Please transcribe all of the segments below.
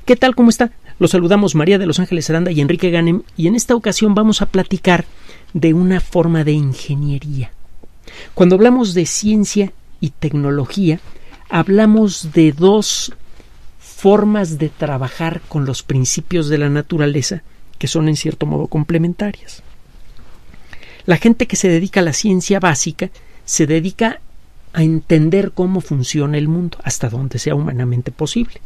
¿Qué tal? ¿Cómo está? Los saludamos María de Los Ángeles Aranda y Enrique Ganem, y en esta ocasión vamos a platicar de una forma de ingeniería. Cuando hablamos de ciencia y tecnología, hablamos de dos formas de trabajar con los principios de la naturaleza que son en cierto modo complementarias. La gente que se dedica a la ciencia básica se dedica a entender cómo funciona el mundo, hasta donde sea humanamente posible.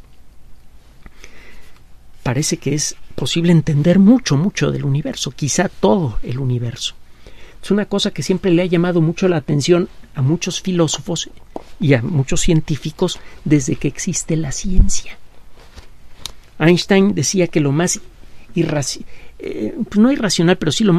Parece que es posible entender mucho del universo, quizá todo el universo. Es una cosa que siempre le ha llamado mucho la atención a muchos filósofos y a muchos científicos desde que existe la ciencia. Einstein decía que lo más no irracional, pero sí lo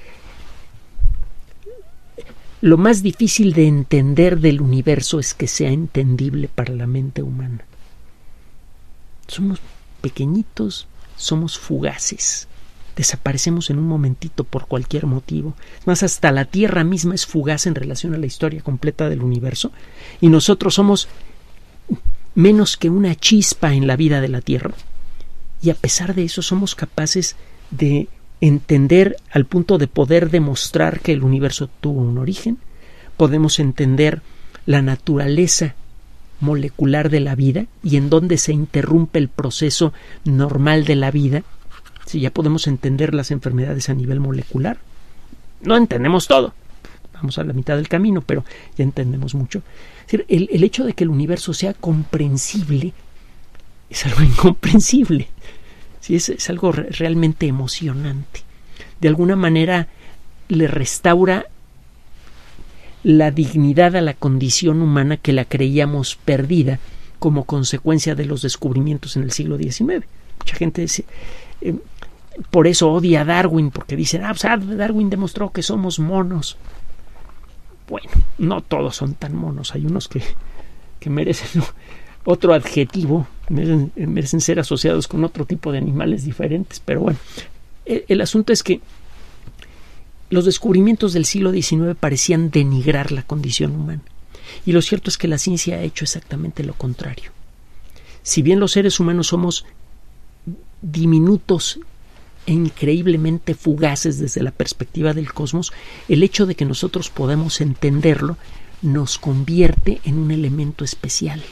más difícil de entender del universo es que sea entendible para la mente humana. Somos pequeñitos, somos fugaces, desaparecemos en un momentito por cualquier motivo. Es más, hasta la Tierra misma es fugaz en relación a la historia completa del universo, y nosotros somos menos que una chispa en la vida de la Tierra, y a pesar de eso somos capaces de entender al punto de poder demostrar que el universo tuvo un origen. Podemos entender la naturaleza molecular de la vida y en dónde se interrumpe el proceso normal de la vida. Si ya podemos entender las enfermedades a nivel molecular, no entendemos todo, vamos a la mitad del camino, pero ya entendemos mucho. Es decir, el hecho de que el universo sea comprensible es algo incomprensible. Sí, es algo realmente emocionante. De alguna manera le restaura la dignidad a la condición humana que la creíamos perdida como consecuencia de los descubrimientos en el siglo XIX. Mucha gente dice, por eso odia a Darwin, porque dicen, Darwin demostró que somos monos. Bueno, no todos son tan monos, hay unos que merecen otro adjetivo, merecen ser asociados con otro tipo de animales diferentes, pero bueno, el asunto es que los descubrimientos del siglo XIX parecían denigrar la condición humana, y lo cierto es que la ciencia ha hecho exactamente lo contrario. Si bien los seres humanos somos diminutos e increíblemente fugaces desde la perspectiva del cosmos, el hecho de que nosotros podamos entenderlo nos convierte en un elemento especial.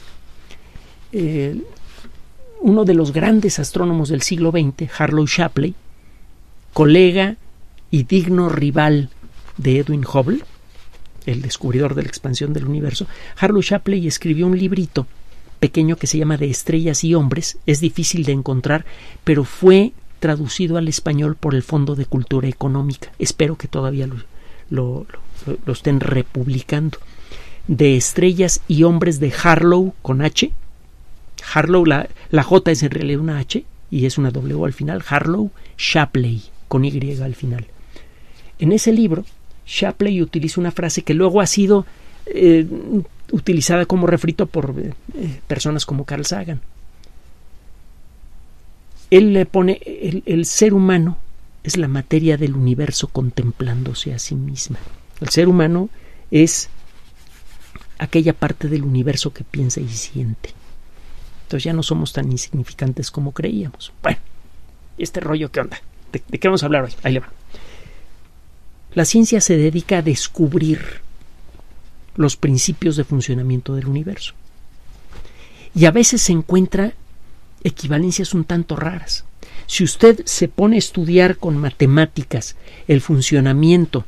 Uno de los grandes astrónomos del siglo XX, Harlow Shapley, colega y digno rival de Edwin Hubble, el descubridor de la expansión del universo, Harlow Shapley escribió un librito pequeño que se llama De estrellas y hombres. Es difícil de encontrar, pero fue traducido al español por el Fondo de Cultura Económica. Espero que todavía lo estén republicando. De estrellas y hombres, de Harlow con H. Harlow, la J es en realidad una H y es una W al final. Harlow Shapley con Y al final. En ese libro, Shapley utiliza una frase que luego ha sido utilizada como refrito por personas como Carl Sagan. Él le pone el ser humano es la materia del universo contemplándose a sí misma. El ser humano es aquella parte del universo que piensa y siente. Entonces ya no somos tan insignificantes como creíamos. Bueno, este rollo, ¿qué onda? ¿De qué vamos a hablar hoy? Ahí le va. La ciencia se dedica a descubrir los principios de funcionamiento del universo. Y a veces se encuentra equivalencias un tanto raras. Si usted se pone a estudiar con matemáticas el funcionamiento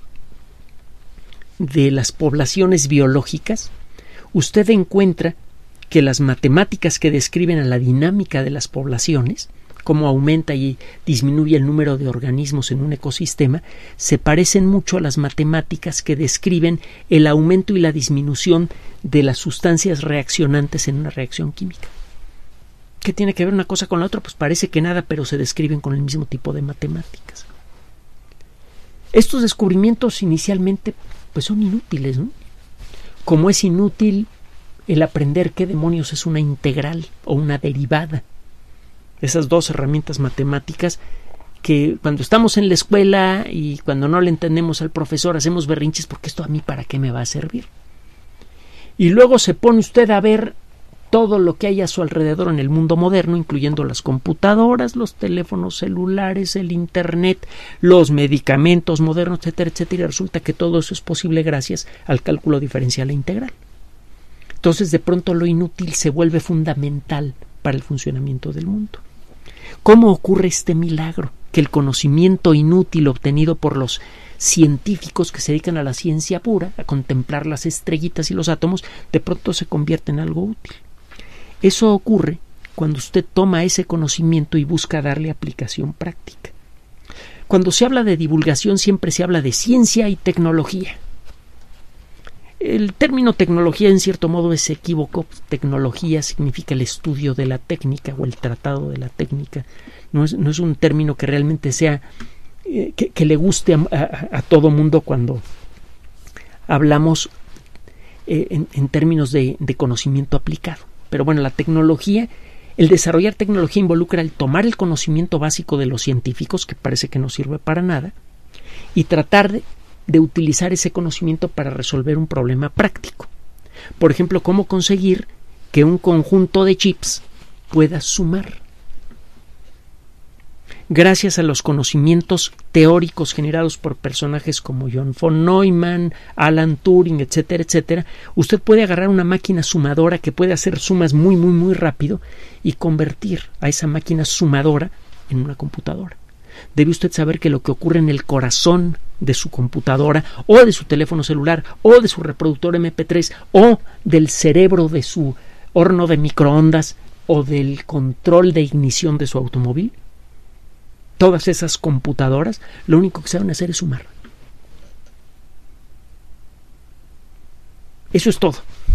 de las poblaciones biológicas, usted encuentra que las matemáticas que describen a la dinámica de las poblaciones, cómo aumenta y disminuye el número de organismos en un ecosistema, se parecen mucho a las matemáticas que describen el aumento y la disminución de las sustancias reaccionantes en una reacción química. ¿Qué tiene que ver una cosa con la otra? Pues parece que nada, pero se describen con el mismo tipo de matemáticas. Estos descubrimientos inicialmente pues son inútiles, ¿no? Como es inútil el aprender qué demonios es una integral o una derivada. Esas dos herramientas matemáticas que cuando estamos en la escuela y cuando no le entendemos al profesor hacemos berrinches porque esto a mí para qué me va a servir. Y luego se pone usted a ver todo lo que hay a su alrededor en el mundo moderno, incluyendo las computadoras, los teléfonos celulares, el Internet, los medicamentos modernos, etcétera, etcétera. Y resulta que todo eso es posible gracias al cálculo diferencial e integral. Entonces, de pronto lo inútil se vuelve fundamental para el funcionamiento del mundo. ¿Cómo ocurre este milagro? Que el conocimiento inútil obtenido por los científicos que se dedican a la ciencia pura, a contemplar las estrellitas y los átomos, de pronto se convierte en algo útil. Eso ocurre cuando usted toma ese conocimiento y busca darle aplicación práctica. Cuando se habla de divulgación siempre se habla de ciencia y tecnología. El término tecnología en cierto modo es equívoco. Tecnología significa el estudio de la técnica o el tratado de la técnica. No es un término que realmente sea que le guste a todo mundo cuando hablamos en términos de conocimiento aplicado. Pero bueno, la tecnología, el desarrollar tecnología involucra el tomar el conocimiento básico de los científicos, que parece que no sirve para nada, y tratar de utilizar ese conocimiento para resolver un problema práctico. Por ejemplo, cómo conseguir que un conjunto de chips pueda sumar. Gracias a los conocimientos teóricos generados por personajes como John von Neumann, Alan Turing, etcétera, etcétera, usted puede agarrar una máquina sumadora que puede hacer sumas muy, muy, muy rápido y convertir a esa máquina sumadora en una computadora. Debe usted saber que lo que ocurre en el corazón de su computadora o de su teléfono celular o de su reproductor MP3 o del cerebro de su horno de microondas o del control de ignición de su automóvil, todas esas computadoras, lo único que saben hacer es sumar. Eso es todo.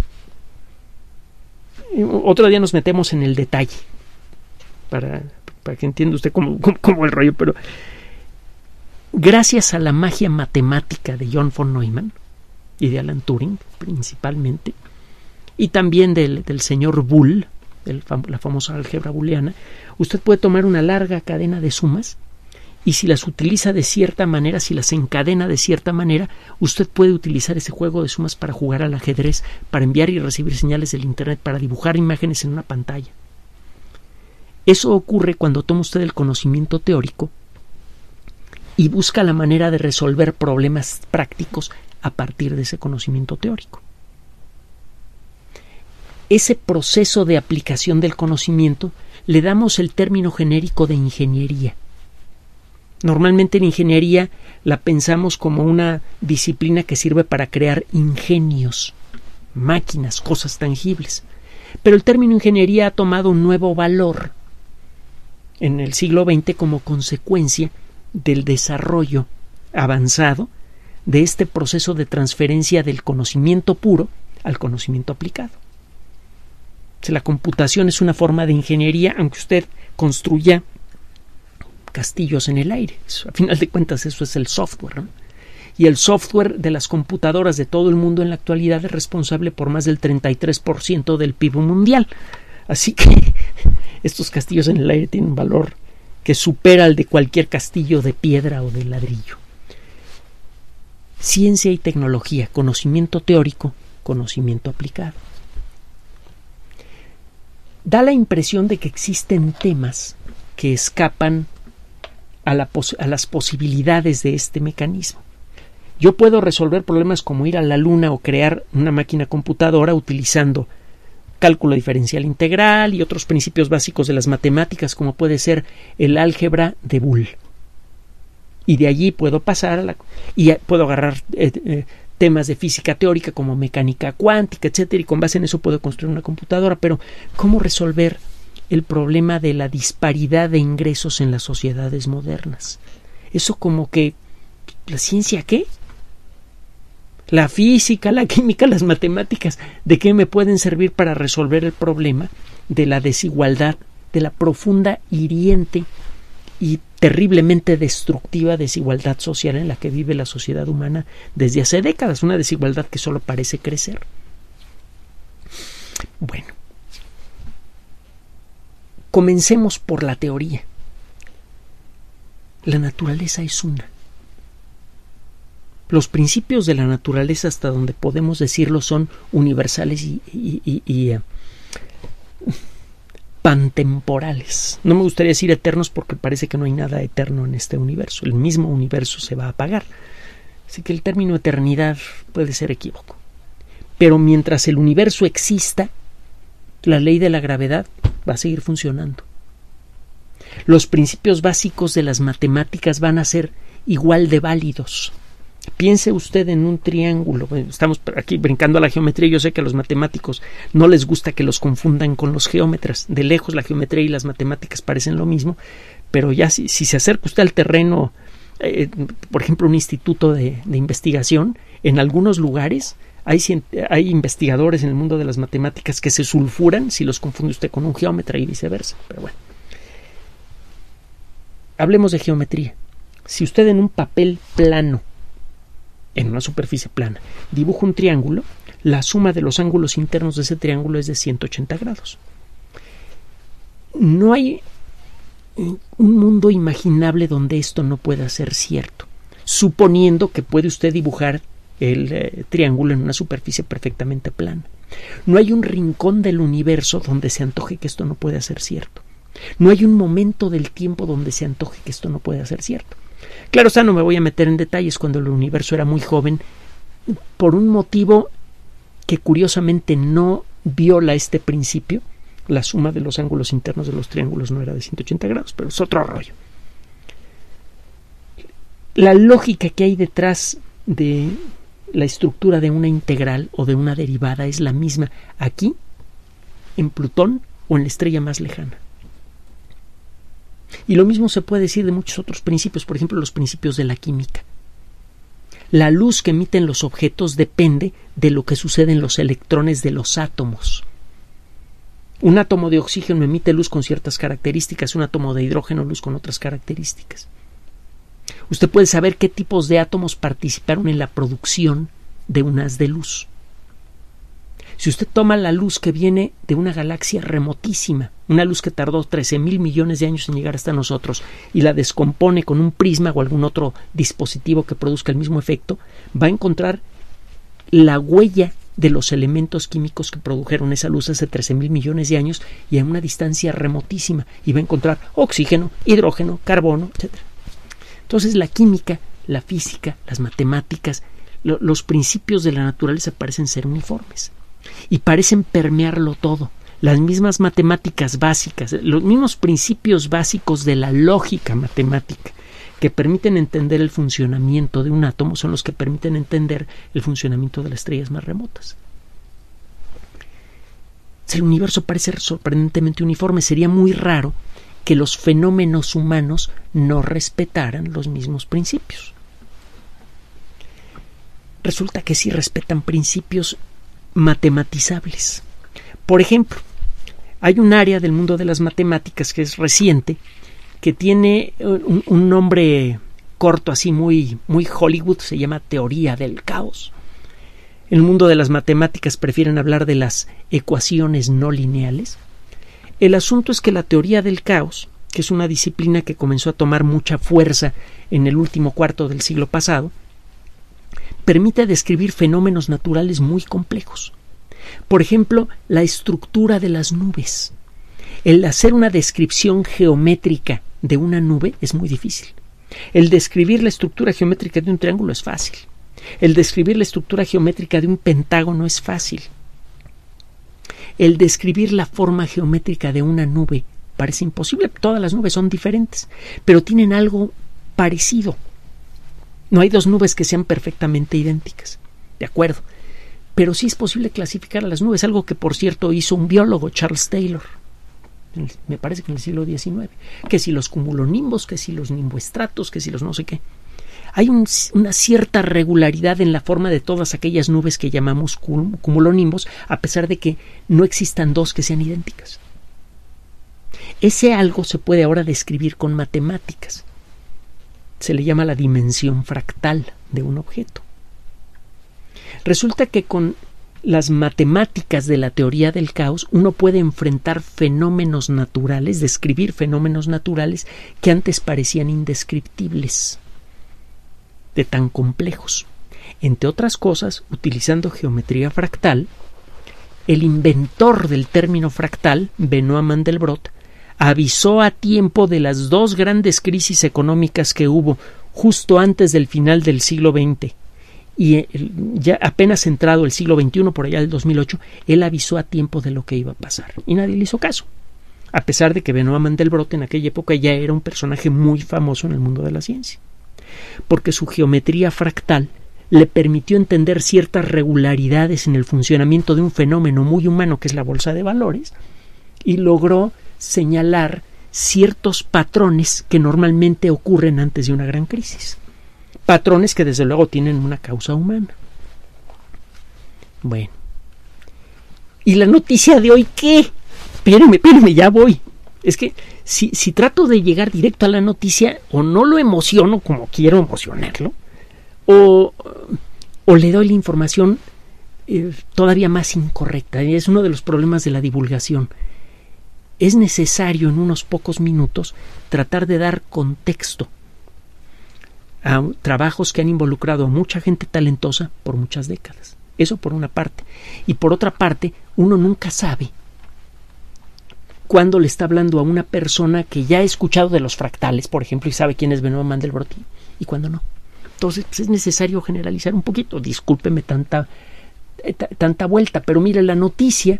Otro día nos metemos en el detalle para que entienda usted cómo el rollo, pero gracias a la magia matemática de John von Neumann y de Alan Turing principalmente, y también del señor Boole, la famosa álgebra booleana, usted puede tomar una larga cadena de sumas y si las utiliza de cierta manera, si las encadena de cierta manera, usted puede utilizar ese juego de sumas para jugar al ajedrez, para enviar y recibir señales del Internet, para dibujar imágenes en una pantalla. Eso ocurre cuando toma usted el conocimiento teórico y busca la manera de resolver problemas prácticos a partir de ese conocimiento teórico. Ese proceso de aplicación del conocimiento le damos el término genérico de ingeniería. Normalmente la ingeniería la pensamos como una disciplina que sirve para crear ingenios, máquinas, cosas tangibles. Pero el término ingeniería ha tomado un nuevo valor en el siglo XX como consecuencia del desarrollo avanzado de este proceso de transferencia del conocimiento puro al conocimiento aplicado. La computación es una forma de ingeniería, aunque usted construya castillos en el aire. A final de cuentas eso es el software, ¿no? Y el software de las computadoras de todo el mundo en la actualidad es responsable por más del 33% del PIB mundial. Así que estos castillos en el aire tienen un valor que supera al de cualquier castillo de piedra o de ladrillo. Ciencia y tecnología, conocimiento teórico, conocimiento aplicado. Da la impresión de que existen temas que escapan a las posibilidades de este mecanismo. Yo puedo resolver problemas como ir a la luna o crear una máquina computadora utilizando cálculo diferencial integral y otros principios básicos de las matemáticas, como puede ser el álgebra de Boole. Y de allí puedo pasar y puedo agarrar temas de física teórica como mecánica cuántica, etcétera, y con base en eso puedo construir una computadora. Pero ¿cómo resolver el problema de la disparidad de ingresos en las sociedades modernas? Eso como que ¿la ciencia qué? La física, la química, las matemáticas, ¿de qué me pueden servir para resolver el problema de la desigualdad, de la profunda, hiriente y terriblemente destructiva desigualdad social en la que vive la sociedad humana desde hace décadas? Una desigualdad que solo parece crecer. Bueno, comencemos por la teoría. La naturaleza es una. Los principios de la naturaleza, hasta donde podemos decirlo, son universales y pantemporales. No me gustaría decir eternos porque parece que no hay nada eterno en este universo. El mismo universo se va a apagar. Así que el término eternidad puede ser equívoco. Pero mientras el universo exista, la ley de la gravedad va a seguir funcionando. Los principios básicos de las matemáticas van a ser igual de válidos. Piense usted en un triángulo. Estamos aquí brincando a la geometría. Yo sé que a los matemáticos no les gusta que los confundan con los geómetras. De lejos la geometría y las matemáticas parecen lo mismo, pero ya si se acerca usted al terreno, por ejemplo, un instituto de investigación, en algunos lugares hay investigadores en el mundo de las matemáticas que se sulfuran si los confunde usted con un geómetra y viceversa. Pero bueno, hablemos de geometría. Si usted en un papel plano, en una superficie plana, dibuja un triángulo, la suma de los ángulos internos de ese triángulo es de 180 grados. No hay un mundo imaginable donde esto no pueda ser cierto, suponiendo que puede usted dibujar el triángulo en una superficie perfectamente plana. No hay un rincón del universo donde se antoje que esto no pueda ser cierto. No hay un momento del tiempo donde se antoje que esto no pueda ser cierto. Claro, no me voy a meter en detalles cuando el universo era muy joven, por un motivo que curiosamente no viola este principio. La suma de los ángulos internos de los triángulos no era de 180 grados, pero es otro rollo. La lógica que hay detrás de la estructura de una integral o de una derivada es la misma aquí, en Plutón o en la estrella más lejana. Y lo mismo se puede decir de muchos otros principios, por ejemplo, los principios de la química. La luz que emiten los objetos depende de lo que sucede en los electrones de los átomos. Un átomo de oxígeno emite luz con ciertas características, un átomo de hidrógeno luz con otras características. Usted puede saber qué tipos de átomos participaron en la producción de un haz de luz. Si usted toma la luz que viene de una galaxia remotísima, una luz que tardó 13,000 millones de años en llegar hasta nosotros, y la descompone con un prisma o algún otro dispositivo que produzca el mismo efecto, va a encontrar la huella de los elementos químicos que produjeron esa luz hace 13,000 millones de años y a una distancia remotísima, y va a encontrar oxígeno, hidrógeno, carbono, etc. Entonces la química, la física, las matemáticas, los principios de la naturaleza parecen ser uniformes y parecen permearlo todo. Las mismas matemáticas básicas, los mismos principios básicos de la lógica matemática que permiten entender el funcionamiento de un átomo son los que permiten entender el funcionamiento de las estrellas más remotas. El universo parece sorprendentemente uniforme. Sería muy raro que los fenómenos humanos no respetaran los mismos principios. Resulta que sí respetan principios matematizables. Por ejemplo, hay un área del mundo de las matemáticas que es reciente, que tiene un nombre corto así muy Hollywood, se llama teoría del caos. En el mundo de las matemáticas prefieren hablar de las ecuaciones no lineales. El asunto es que la teoría del caos, que es una disciplina que comenzó a tomar mucha fuerza en el último cuarto del siglo pasado, permite describir fenómenos naturales muy complejos. Por ejemplo, la estructura de las nubes. El hacer una descripción geométrica de una nube es muy difícil. El describir la estructura geométrica de un triángulo es fácil. El describir la estructura geométrica de un pentágono es fácil. El describir la forma geométrica de una nube parece imposible. Todas las nubes son diferentes, pero tienen algo parecido. No hay dos nubes que sean perfectamente idénticas, de acuerdo, pero sí es posible clasificar a las nubes, algo que por cierto hizo un biólogo, Charles Taylor, me parece que en el siglo XIX, que si los cumulonimbos, que si los nimboestratos, que si los no sé qué. Hay una cierta regularidad en la forma de todas aquellas nubes que llamamos cumulonimbos, a pesar de que no existan dos que sean idénticas. Ese algo se puede ahora describir con matemáticas. Se le llama la dimensión fractal de un objeto. Resulta que con las matemáticas de la teoría del caos uno puede enfrentar fenómenos naturales, describir fenómenos naturales que antes parecían indescriptibles, de tan complejos. Entre otras cosas, utilizando geometría fractal, el inventor del término fractal, Benoît Mandelbrot, avisó a tiempo de las dos grandes crisis económicas que hubo justo antes del final del siglo XX y ya apenas entrado el siglo XXI, por allá del 2008, él avisó a tiempo de lo que iba a pasar y nadie le hizo caso, a pesar de que Benoît Mandelbrot en aquella época ya era un personaje muy famoso en el mundo de la ciencia, porque su geometría fractal le permitió entender ciertas regularidades en el funcionamiento de un fenómeno muy humano que es la bolsa de valores y logró señalar ciertos patrones que normalmente ocurren antes de una gran crisis. Patrones que desde luego tienen una causa humana. Bueno. ¿Y la noticia de hoy qué? Espéreme, ya voy. Es que si trato de llegar directo a la noticia, o no lo emociono como quiero emocionarlo, o le doy la información todavía más incorrecta. Es uno de los problemas de la divulgación. Es necesario en unos pocos minutos tratar de dar contexto a trabajos que han involucrado a mucha gente talentosa por muchas décadas. Eso por una parte. Y por otra parte, uno nunca sabe cuándo le está hablando a una persona que ya ha escuchado de los fractales, por ejemplo, y sabe quién es Benoît Mandelbrot, y cuándo no. Entonces, pues es necesario generalizar un poquito. Discúlpeme tanta vuelta, pero mire, la noticia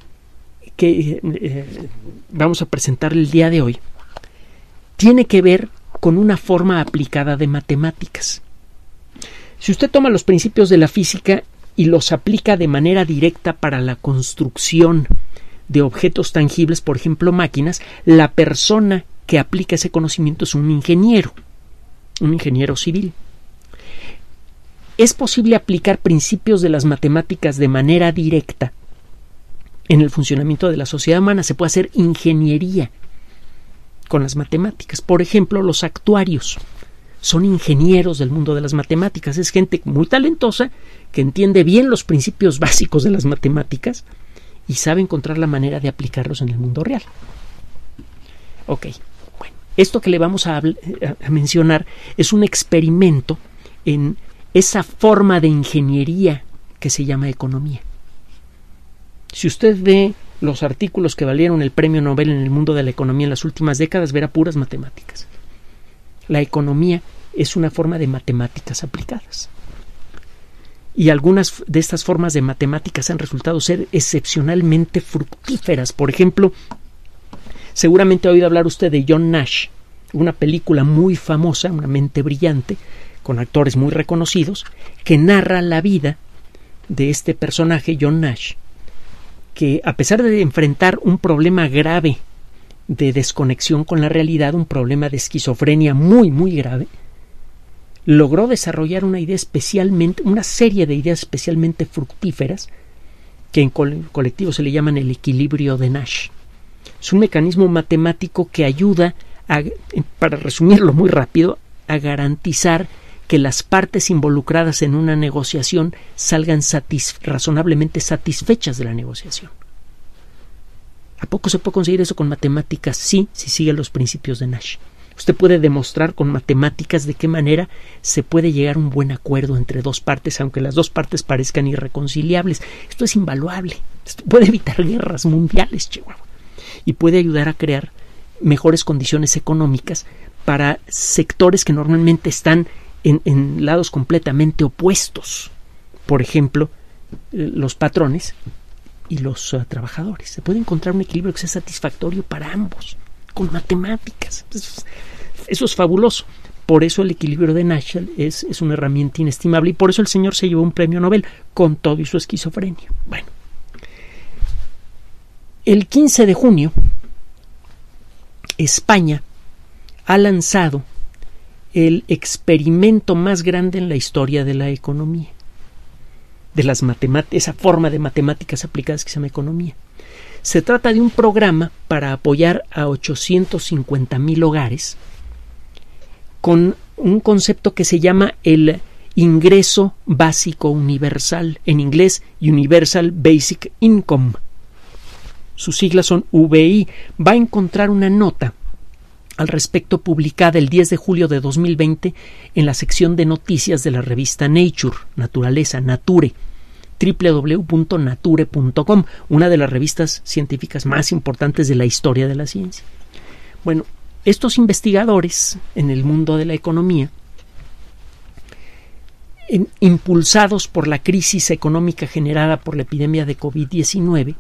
que vamos a presentar el día de hoy tiene que ver con una forma aplicada de matemáticas. Si usted toma los principios de la física y los aplica de manera directa para la construcción de objetos tangibles, por ejemplo máquinas, la persona que aplica ese conocimiento es un ingeniero civil. Es posible aplicar principios de las matemáticas de manera directa en el funcionamiento de la sociedad humana. Se puede hacer ingeniería con las matemáticas. Por ejemplo, los actuarios son ingenieros del mundo de las matemáticas. Es gente muy talentosa que entiende bien los principios básicos de las matemáticas y sabe encontrar la manera de aplicarlos en el mundo real. Ok, bueno, esto que le vamos a mencionar es un experimento en esa forma de ingeniería que se llama economía. Si usted ve los artículos que valieron el premio Nobel en el mundo de la economía en las últimas décadas, verá puras matemáticas. La economía es una forma de matemáticas aplicadas. Y algunas de estas formas de matemáticas han resultado ser excepcionalmente fructíferas. Por ejemplo, seguramente ha oído hablar usted de John Nash, una película muy famosa, Una mente brillante, con actores muy reconocidos, que narra la vida de este personaje, John Nash, que a pesar de enfrentar un problema grave de desconexión con la realidad, un problema de esquizofrenia muy, muy grave, logró desarrollar una serie de ideas especialmente fructíferas que en colectivo se le llaman el equilibrio de Nash. Es un mecanismo matemático que ayuda, para resumirlo muy rápido, a garantizar que las partes involucradas en una negociación salgan razonablemente satisfechas de la negociación. ¿A poco se puede conseguir eso con matemáticas? Sí, si sigue los principios de Nash. Usted puede demostrar con matemáticas de qué manera se puede llegar a un buen acuerdo entre dos partes, aunque las dos partes parezcan irreconciliables. Esto es invaluable. Esto puede evitar guerras mundiales, Chihuahua. Y puede ayudar a crear mejores condiciones económicas para sectores que normalmente están en lados completamente opuestos. Por ejemplo, los patrones y los trabajadores. Se puede encontrar un equilibrio que sea satisfactorio para ambos, con matemáticas. Eso es fabuloso. Por eso el equilibrio de Nash es una herramienta inestimable y por eso el señor se llevó un premio Nobel con todo y su esquizofrenia. Bueno, el 15 de junio España ha lanzado el experimento más grande en la historia de la economía, de las esa forma de matemáticas aplicadas que se llama economía. Se trata de un programa para apoyar a 850,000 hogares con un concepto que se llama el ingreso básico universal, en inglés Universal Basic Income. Sus siglas son VI. Va a encontrar una nota al respecto publicada el 10 de julio de 2020 en la sección de noticias de la revista Nature, Naturaleza, Nature, www.nature.com, una de las revistas científicas más importantes de la historia de la ciencia. Bueno, estos investigadores en el mundo de la economía, impulsados por la crisis económica generada por la epidemia de COVID-19,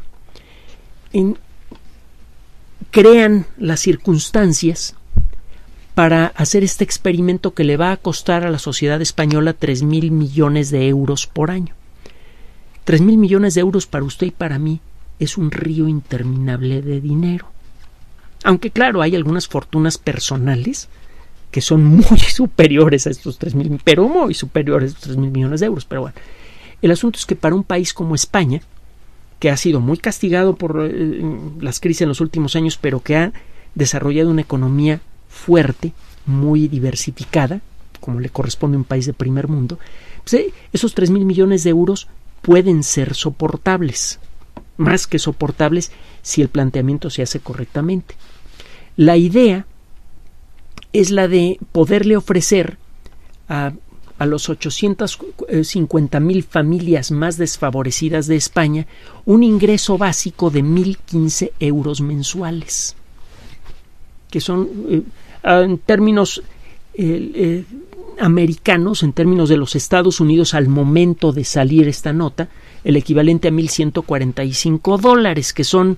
crean las circunstancias para hacer este experimento que le va a costar a la sociedad española 3,000 millones de euros por año. 3,000 millones de euros para usted y para mí es un río interminable de dinero. Aunque claro, hay algunas fortunas personales que son muy superiores a estos 3,000, pero muy superiores a estos 3,000 millones de euros. Pero bueno, el asunto es que para un país como España, que ha sido muy castigado por las crisis en los últimos años, pero que ha desarrollado una economía fuerte, muy diversificada, como le corresponde a un país de primer mundo, pues, esos 3,000 millones de euros pueden ser soportables, más que soportables si el planteamiento se hace correctamente. La idea es la de poderle ofrecer a los 850,000 familias más desfavorecidas de España un ingreso básico de 1,015 euros mensuales, que son, en términos americanos, en términos de los Estados Unidos al momento de salir esta nota, el equivalente a $1,145, que son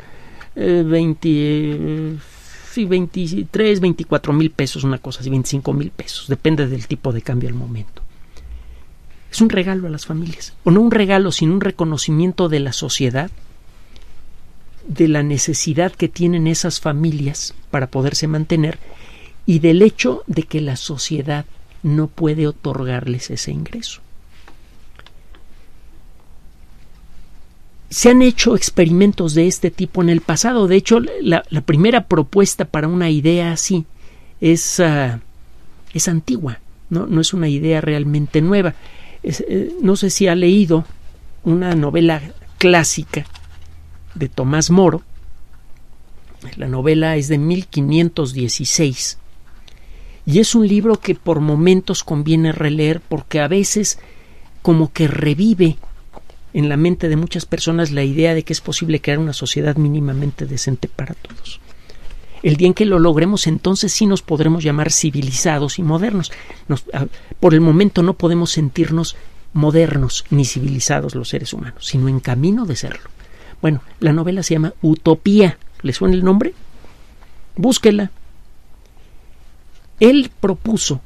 23, 24 mil pesos, una cosa así, 25 mil pesos, depende del tipo de cambio al momento. Es un regalo a las familias, o no un regalo, sino un reconocimiento de la sociedad, de la necesidad que tienen esas familias para poderse mantener y del hecho de que la sociedad no puede otorgarles ese ingreso. Se han hecho experimentos de este tipo en el pasado. De hecho, la primera propuesta para una idea así es antigua, no es una idea realmente nueva. No sé si ha leído una novela clásica de Tomás Moro. La novela es de 1516 y es un libro que por momentos conviene releer porque a veces como que revive en la mente de muchas personas la idea de que es posible crear una sociedad mínimamente decente para todos. El día en que lo logremos, entonces sí nos podremos llamar civilizados y modernos. Por el momento no podemos sentirnos modernos ni civilizados los seres humanos, sino en camino de serlo. Bueno, la novela se llama Utopía. ¿Le suena el nombre? Búsquela. Él propuso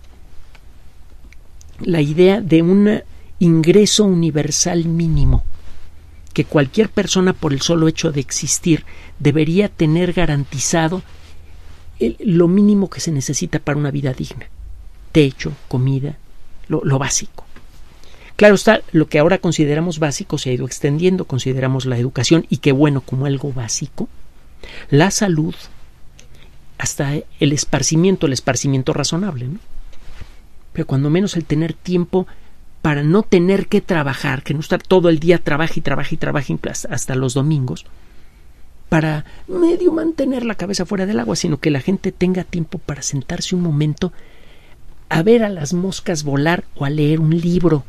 la idea de un ingreso universal mínimo que cualquier persona, por el solo hecho de existir, debería tener garantizado lo mínimo que se necesita para una vida digna: techo, comida, lo básico. Claro está, lo que ahora consideramos básico se ha ido extendiendo. Consideramos la educación, y qué bueno, como algo básico, la salud, hasta el esparcimiento razonable, ¿no? Pero cuando menos el tener tiempo para no tener que trabajar, que no estar todo el día trabaje hasta los domingos, para medio mantener la cabeza fuera del agua, sino que la gente tenga tiempo para sentarse un momento a ver a las moscas volar, o a leer un libro,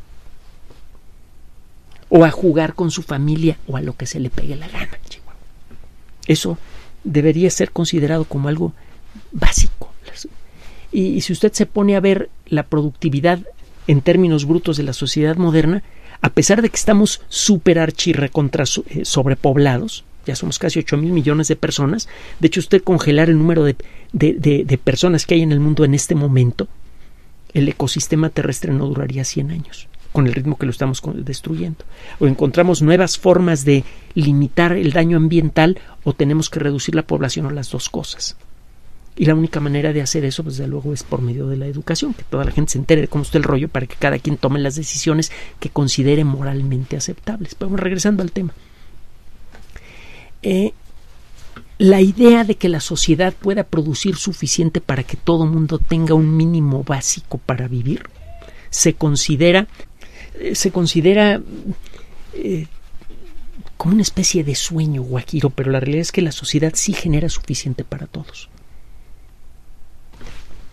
o a jugar con su familia, o a lo que se le pegue la gana. Eso debería ser considerado como algo básico. Y si usted se pone a ver la productividad en términos brutos de la sociedad moderna, a pesar de que estamos súper archirrecontra sobrepoblados, ya somos casi 8,000 millones de personas. De hecho, usted congelar el número de personas que hay en el mundo en este momento, el ecosistema terrestre no duraría 100 años, con el ritmo que lo estamos destruyendo. O encontramos nuevas formas de limitar el daño ambiental, o tenemos que reducir la población, o las dos cosas. Y la única manera de hacer eso, desde luego, es por medio de la educación, que toda la gente se entere de cómo está el rollo, para que cada quien tome las decisiones que considere moralmente aceptables. Pero regresando al tema. La idea de que la sociedad pueda producir suficiente para que todo mundo tenga un mínimo básico para vivir se considera como una especie de sueño guajiro, pero la realidad es que la sociedad sí genera suficiente para todos.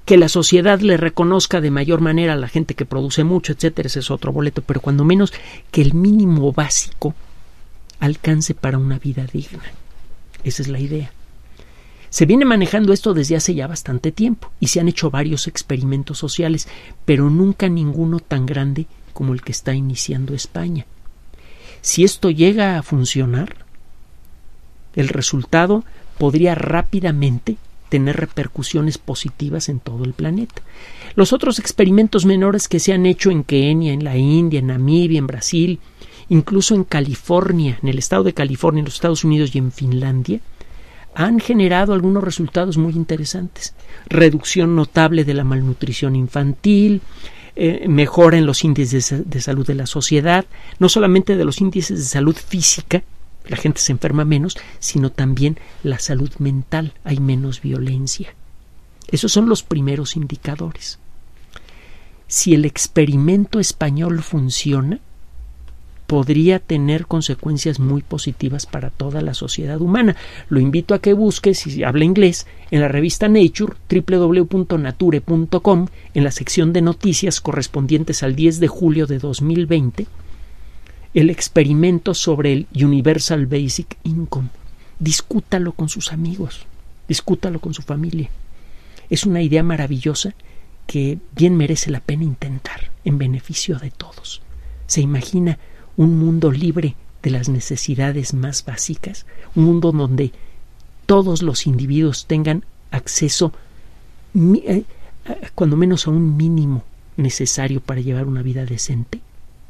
Que la sociedad le reconozca de mayor manera a la gente que produce mucho, etcétera, ese es otro boleto, pero cuando menos que el mínimo básico alcance para una vida digna. Esa es la idea. Se viene manejando esto desde hace ya bastante tiempo y se han hecho varios experimentos sociales, pero nunca ninguno tan grande como el que está iniciando España. Si esto llega a funcionar, el resultado podría rápidamente tener repercusiones positivas en todo el planeta. Los otros experimentos menores que se han hecho en Kenia, en la India, en Namibia, en Brasil, incluso en California, en el estado de California, en los Estados Unidos y en Finlandia, han generado algunos resultados muy interesantes. Reducción notable de la malnutrición infantil, mejora en los índices de salud de la sociedad, no solamente de los índices de salud física, la gente se enferma menos, sino también la salud mental, hay menos violencia. Esos son los primeros indicadores. Si el experimento español funciona, podría tener consecuencias muy positivas para toda la sociedad humana. Lo invito a que busque, si habla inglés, en la revista Nature, www.nature.com, en la sección de noticias correspondientes al 10 de julio de 2020, el experimento sobre el Universal Basic Income. Discútalo con sus amigos, discútalo con su familia. Es una idea maravillosa que bien merece la pena intentar en beneficio de todos. ¿Se imagina un mundo libre de las necesidades más básicas? Un mundo donde todos los individuos tengan acceso cuando menos a un mínimo necesario para llevar una vida decente.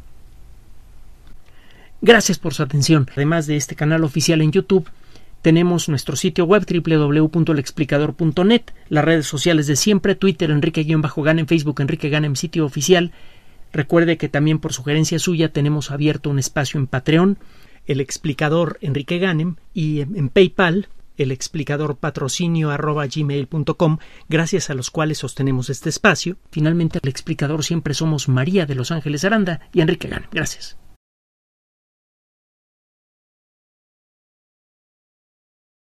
Gracias por su atención. Además de este canal oficial en YouTube, tenemos nuestro sitio web www.lexplicador.net, las redes sociales de siempre, Twitter Enrique-Ganem, Facebook Enrique Ganem, sitio oficial. Recuerde que también por sugerencia suya tenemos abierto un espacio en Patreon, el explicador Enrique Ganem, y en PayPal, el explicador patrocinio@gmail.com, gracias a los cuales sostenemos este espacio. Finalmente, el explicador siempre somos María de Los Ángeles Aranda y Enrique Ganem. Gracias.